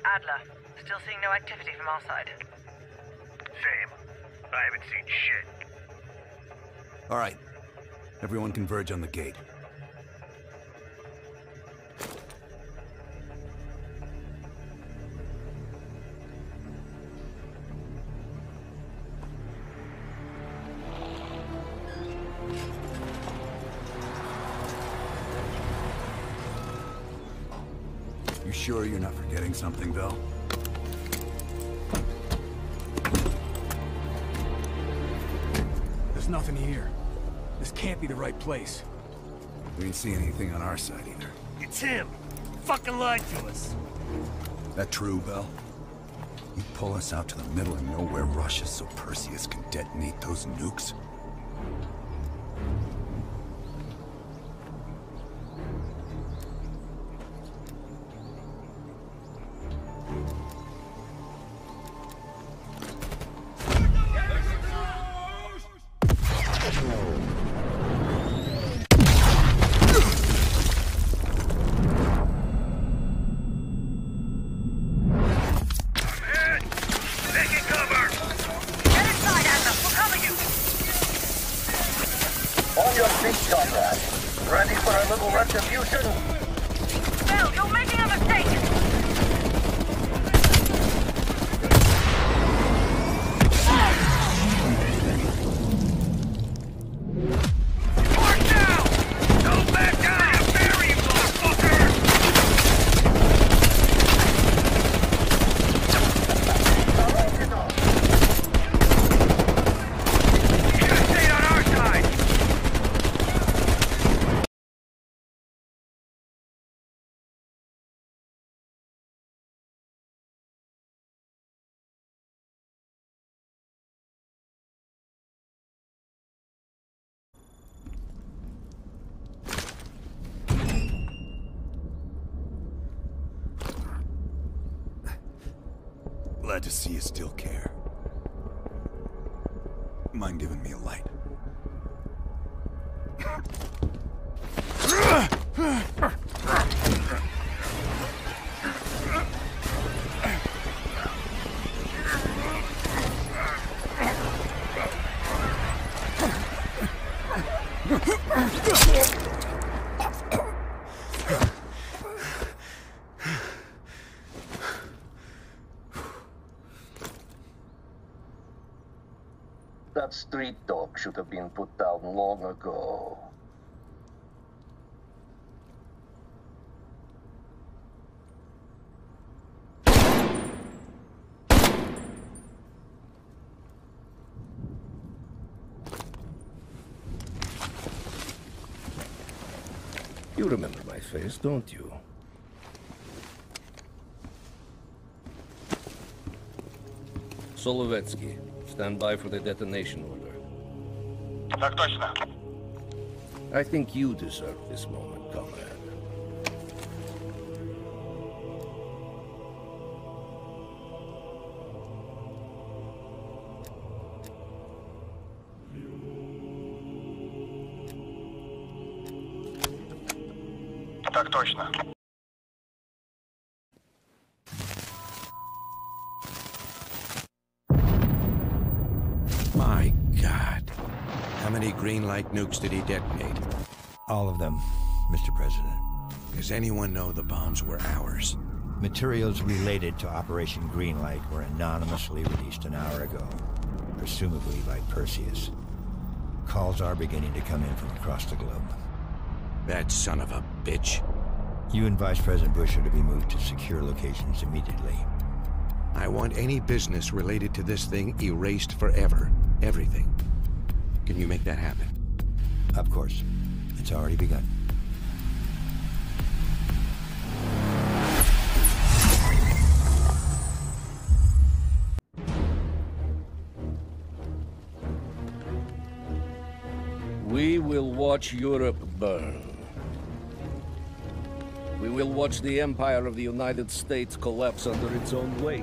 Adler. Still seeing no activity from our side. Same. I haven't seen shit. All right. Everyone converge on the gate. You sure you're not forgetting something, Vel? There's nothing here. This can't be the right place. We ain't see anything on our side either. It's him! Fucking lied to us! That true, Vel? You pull us out to the middle of nowhere Russia so Perseus can detonate those nukes? On your feet, comrade. Ready for a little retribution? Vel, you're making a mistake! Glad to see you still care. Mind giving me a light? That street dog should have been put down long ago. You remember my face, don't you? Solovetsky, stand by for the detonation order. Так точно. I think you deserve this moment, comrade. Так точно. My God. How many green light nukes did he detonate? All of them, Mr. President. Does anyone know the bombs were ours? Materials related to Operation Greenlight were anonymously released an hour ago, presumably by Perseus. Calls are beginning to come in from across the globe. That son of a bitch. You and Vice President Bush are to be moved to secure locations immediately. I want any business related to this thing erased forever. Everything. Can you make that happen? Of course. It's already begun. We will watch Europe burn. We will watch the empire of the United States collapse under its own weight.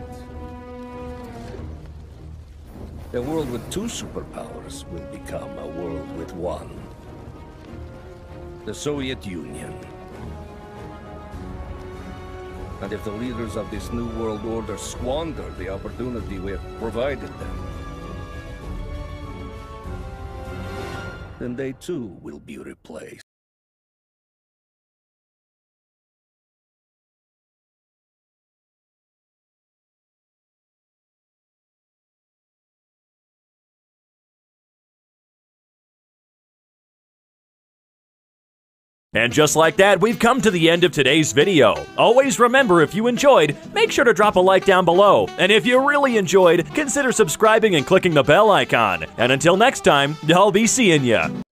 A world with two superpowers will become a world with one. The Soviet Union. And if the leaders of this new world order squander the opportunity we have provided them, then they too will be replaced. And just like that, we've come to the end of today's video. Always remember, if you enjoyed, make sure to drop a like down below. And if you really enjoyed, consider subscribing and clicking the bell icon. And until next time, I'll be seeing ya.